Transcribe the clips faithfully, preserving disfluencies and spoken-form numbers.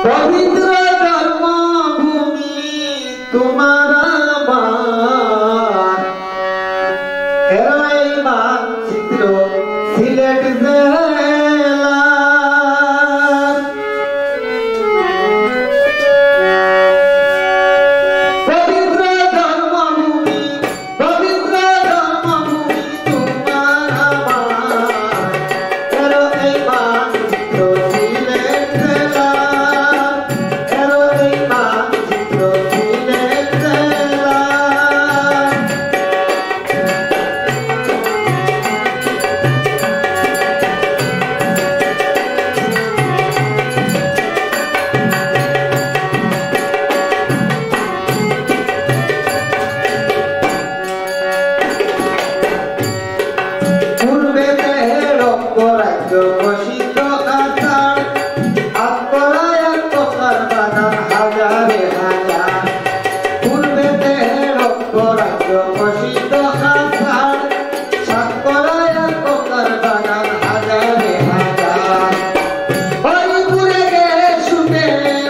পবিত্র জন্মভূমি তোমার আমার এরাই মানচিত্র সিলেট জেলার পবিত্র জন্মভূমি পবিত্র জন্মভূমি তোমার আমার এরাই মানচিত্র সিলেট জেলার এরাই মানচিত্র সিলেট জেলার পূর্বে দেহের অপরাজ্য বসিত আচার আত্মরায় আত্মকার বানান হাজারে হাজার পূর্বে দেহের অপরাজ্য বসিত আচার সাতকরায় আত্মকার বানান হাজারে হাজার হরিপুরে গেলে শুনে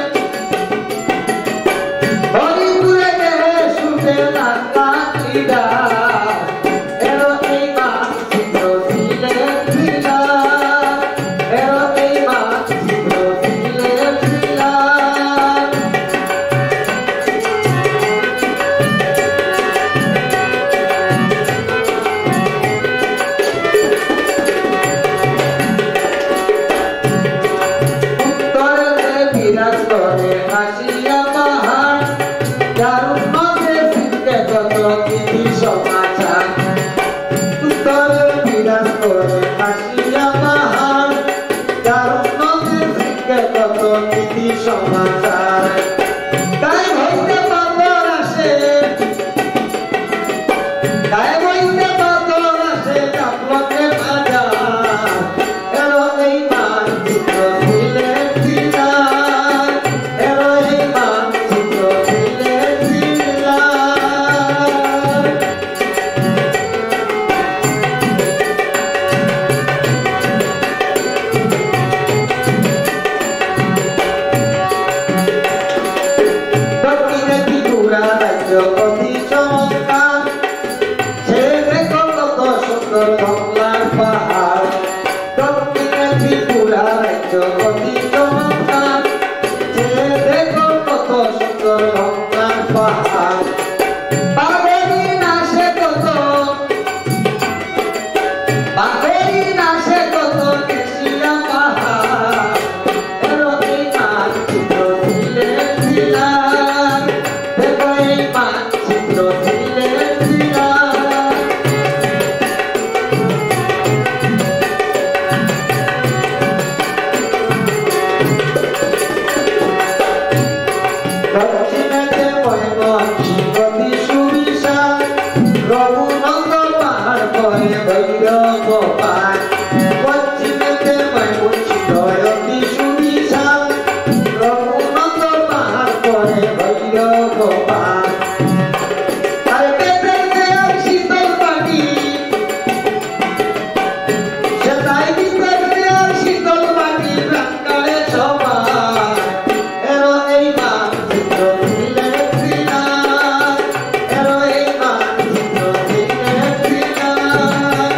হরিপুরে গেলে শুনে নাচিদা হাসিয়া পাহাড় যার মধ্যে সিদ্ধে কত কিছু সমাচার উত্তরে বিরাজ করে হাসিয়া পাহাড় যার মধ্যে সিদ্ধে কত কিছু সমাচার তাই হইতে পাথর আসে তাই হইতে পাথর আসে কাপড়ে বাজার এলো এই মানচিত্র সিলেট জেলার এলো এই মানচিত্র সিলেট জেলার দক্ষিণে ত্রিপুরা রাজ্য অতি চমৎকার সে দেখো কত সুন্দর বাংলার পাহাড় দক্ষিণে ত্রিপুরা রাজ্য অতি চমৎকার সে দেখো কত সুন্দর বাংলার পাহাড় বাঘেরি নাচে কত বাঘেরি নাচে কত কেশিয়া পাহাড় এলো এই মানচিত্র সিলেট জেলার দেখো এই মানচিত্র সিলেট জেলার দক্ষিণেতে ময়মনসিংহ অতি সুবিশাল রঘুনন্দ পাহাড় পরে ভৈরব পান পশ্চিমেতে ময়মনসিংহ অতি সুবিশাল রঘুনন্দ পাহাড় পরে ভৈরব পান আর পেটেতে শীতল পাটি সেটাই ভিতরে শীতল পাটি প্রাঙ্গণে সবাই এলো এই মানচিত্র সিলেট জেলার এলো এই মানচিত্র সিলেট জেলার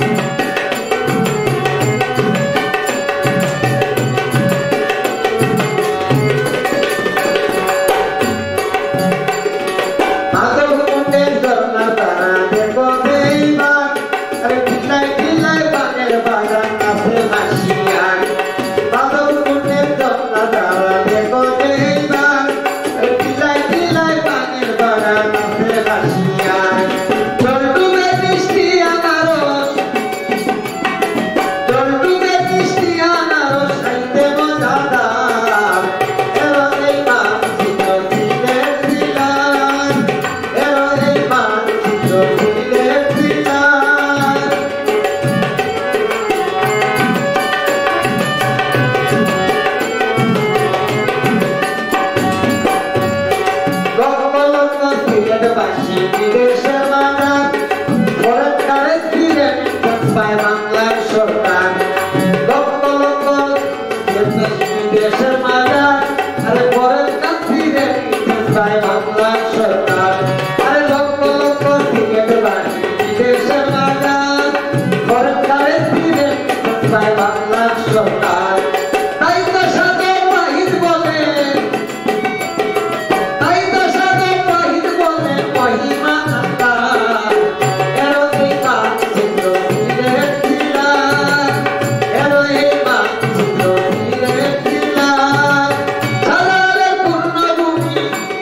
মাধবকুণ্ডের ঝর্ণা তারা দেখো এইবার আরে টিলাই টিলাই বানের বাগান আছে হাসিয়ার মাধবকুণ্ডের ঝর্ণা তারা দেখো এইবার আরে টিলাই টিলাই বানের বাগান আছে হাসিয়ার জলডুবে মিষ্টি আনারস জলডুবে মিষ্টি আনারস খাইতে মজাদার এলো এই মানচিত্র সিলেট জেলার এলো এই মানচিত্র সিলেট জেলার লক্ষ লক্ষ সিলেটবাসী বিদেশের বাজার ফরেন কারেন্সি রেমিটেন্স পায় বাংলার সরকার লক্ষ লক্ষ বিদেশের বাজার আরে পরের কান্তিরে চায় বাংলা সরকার আরে লক্ষ লক্ষ টিকিট বাড়ি বিদেশের বাজার পরের কান্তিরে চায় বাংলা সরকার তাই তো সাদা বাহির বলে তাই তো সাদা বাহির বলে মহিমা আল্লাহ এরো এই মানচিত্র তীরে ছিলা এরো এই মানচিত্র তীরে ছিলা সাদালে পূর্ণভূমি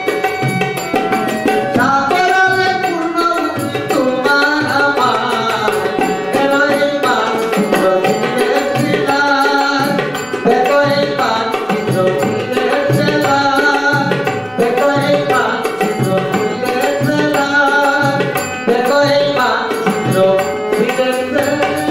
সাপরালে পূর্ণভূমি তোমার আমার এরো এই মানচিত্র তীরে ছিলা দেখো এই মানচিত্র তীরে ছিলা দেখো এই মানচিত্র তীরে ছিলা দেখো এই মানচিত্র তীরে ছিলা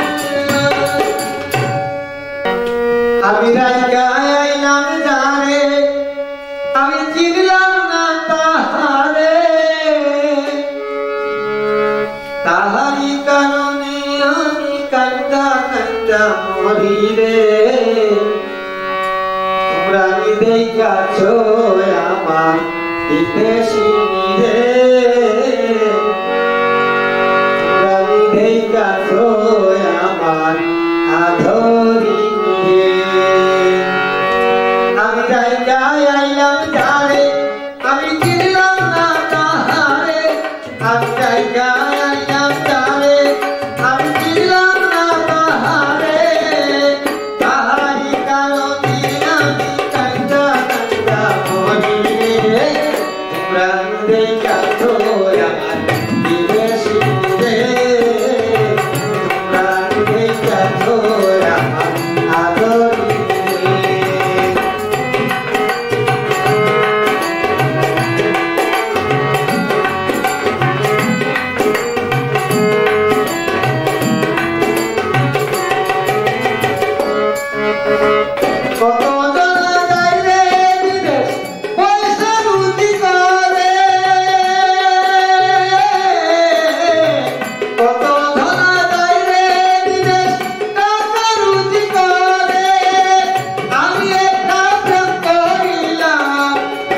আমি রাইকা আইলাম জানে আমি চিনলাম না তাহারে তাহারি কারণে আমি কান্দা কান্দা মরি রে তোমরা দেখাছো আমার বিদেশিনী রে তোমরা দেখাছো আমার আধরিনী রে আমি রাইকা আইলাম জানে আমি চিনলাম না তাহারে আমি রাইকা আইলাম জানে আমি চিনলাম না তাহারে তাহারি কারণে আমি কান্দা কান্দা মরি রে তোমরা দেখাছো আমার বিদেশিনী রে তোমরা দেখাছো আমার আদরিনী রে কত জানা যাইলে বিদেশ পয়সা রুজি করে কত জানা যাইলে বিদেশ টাকা রুজি করে আমি একটা প্রেম করিলাম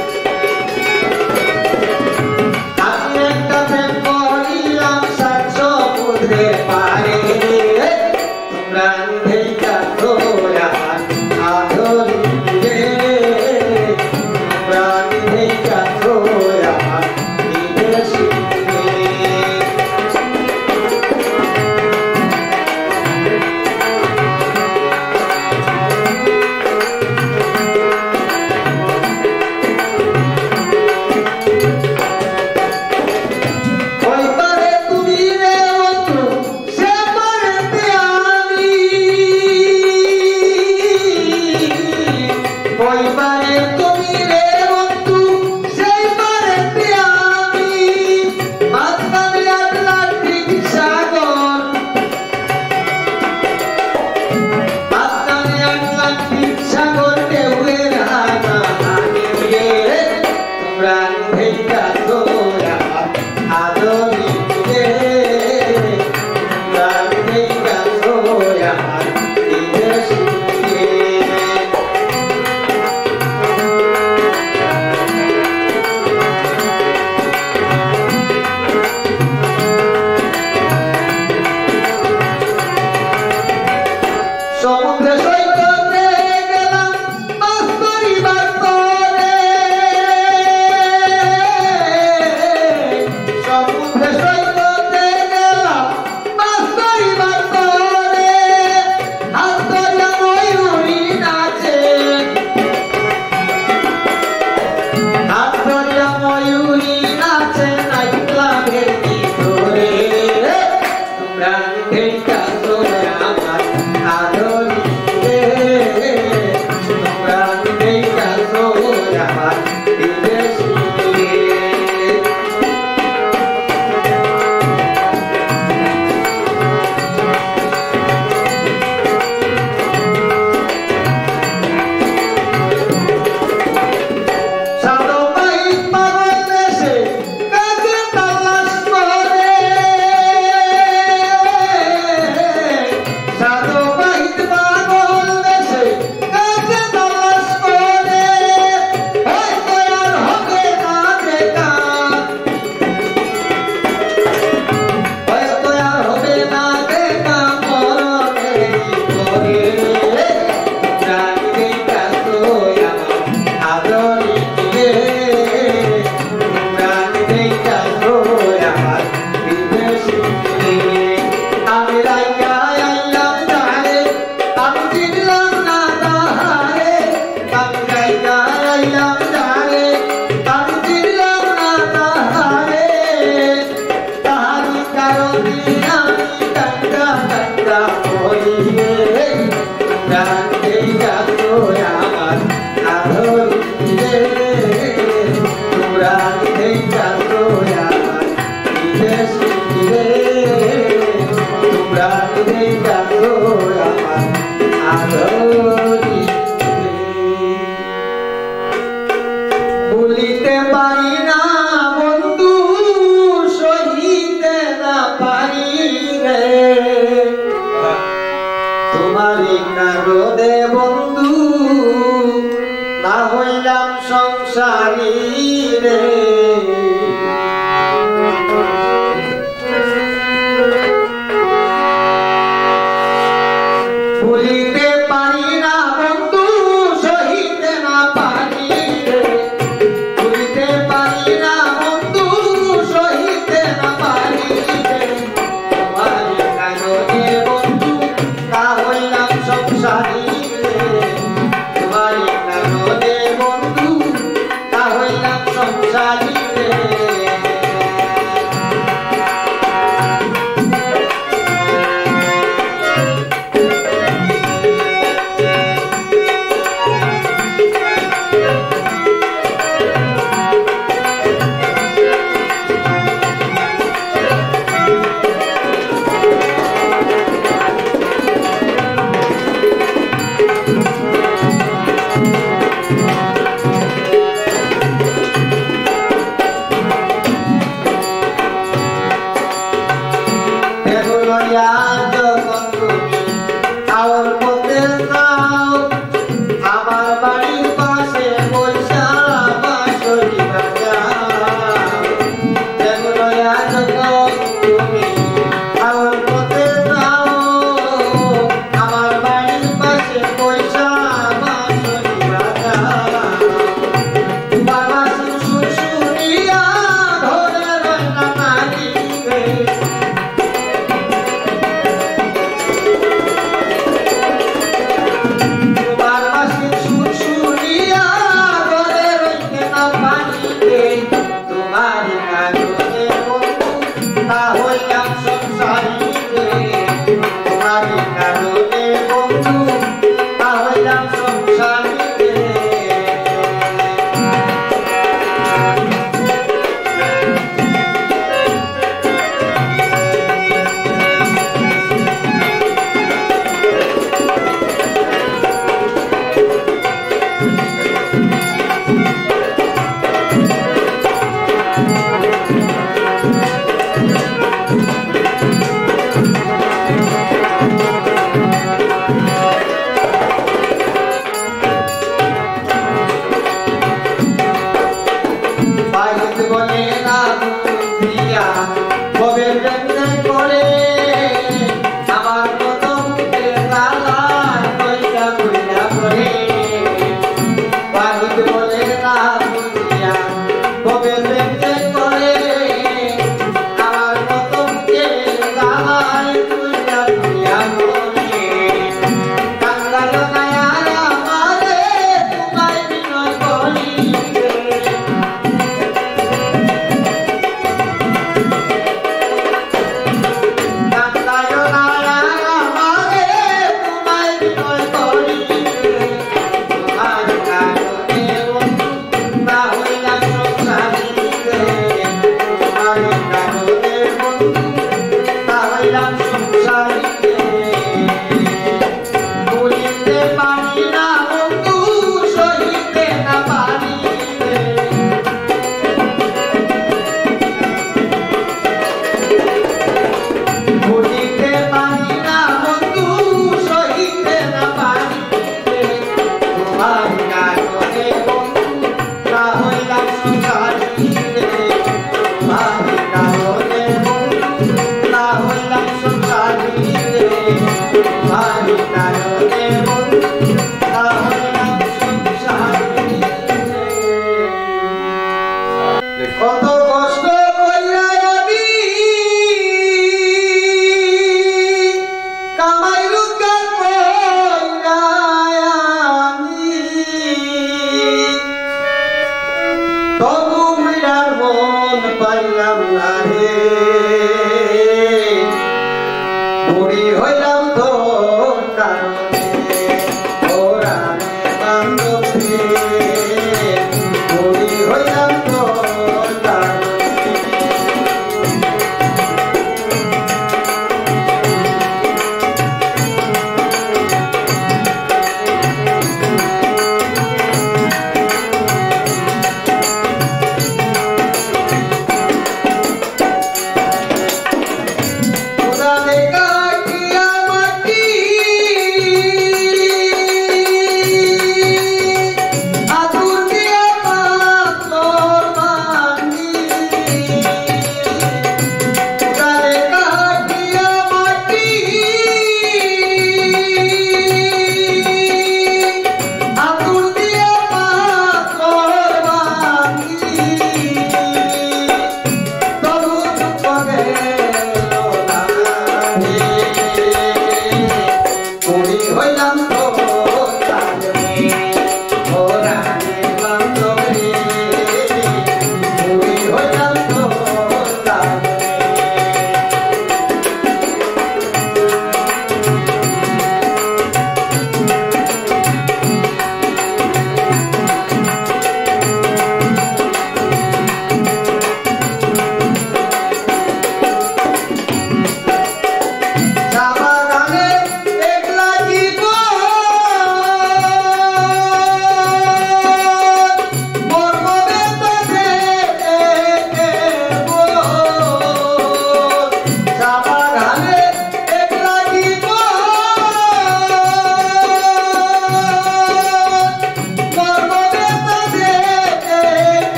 আমি একটা প্রেম করিলাম সাত সমুদ্রের পারে তোমরা দেখাছো আমার আদরিনী রে তোমরা দেখাছো আমার বিদেশিনী রে ওই পারে তুমি রে বন্ধু সে পারেতে আমি ওই পারে তুমি রে বন্ধু সেই পারেতে আমি মাঝখানে আটলান্টিক সাগর মাঝখানে আটলান্টিক সাগর ঢেউয়ের হানাহানি রে তোমরা দেখাছো আমার আদরিনী রে তোমরা দেখাছো আমার বিদেশিনী রে সংসারী রে ভুলিতে পারি না বন্ধু সহিতে না পারি রে ভুলিতে পারি না বন্ধু সহিতে না পারি রে তোমার কারণে বন্ধু তা হইলাম সংসারী রে তোমার কারণে বন্ধু তা হইলাম সংসারী রে যখন তুমি আওয়ার পথে যাও আমার বাড়ির পাশে পয়সা বাঁশরি বাজাও যখন তুমি আওয়ার পথে যাও আমার বাড়ির পাশে পয়সা বাঁশরি বাজাও বাবা শুশুরিয়া ধরে রান্না মারিবে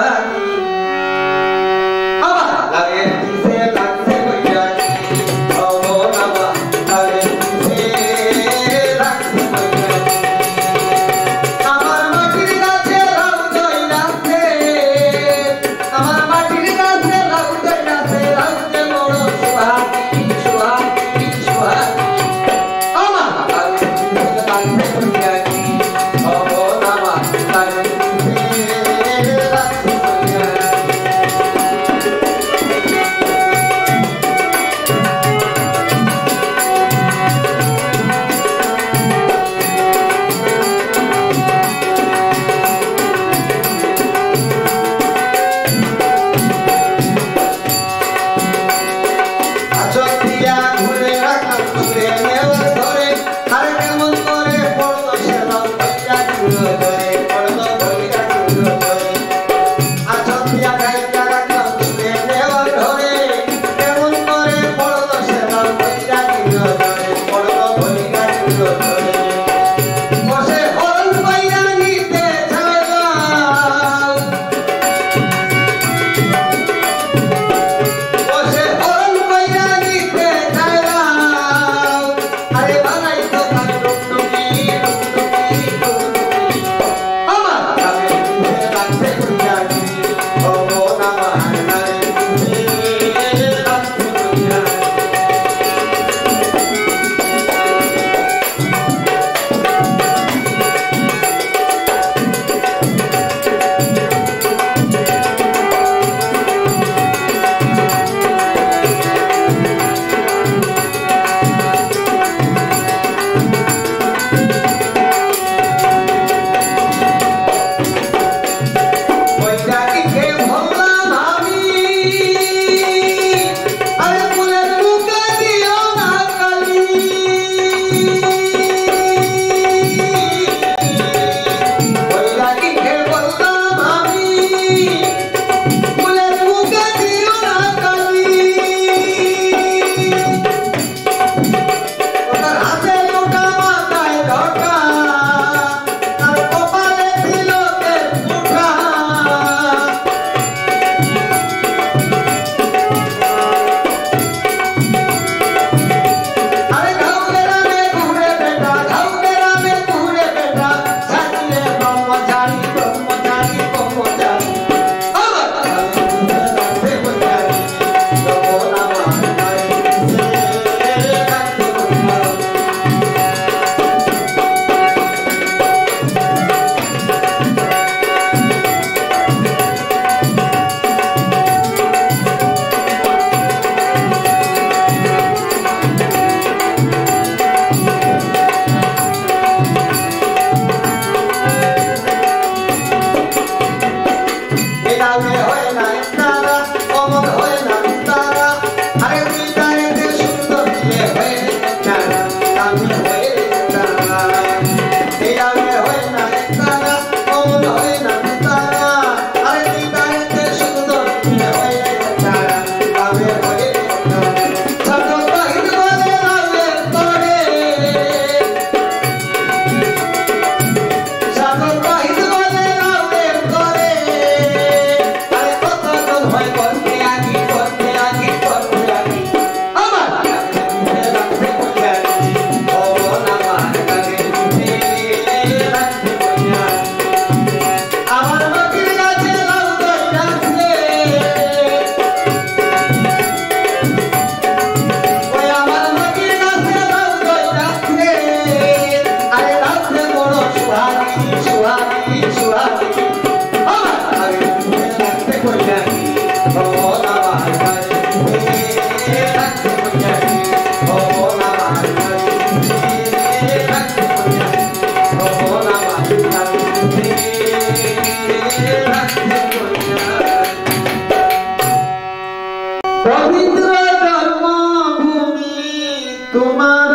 सुहागी अब लगे से लगसे भैयानी ओ नवा लगे से लगसे भैयानी আমার মাটির কাছে লাউ দইলাছে আমার মাটির কাছে লাউ দইলাছে লাউতে বড় সুহাগী সুহাগী সুহাগী আমার লাগে লাগছে ভৈয়ানি ও নামা লাগে পবিত্র জন্মভূমি তোমার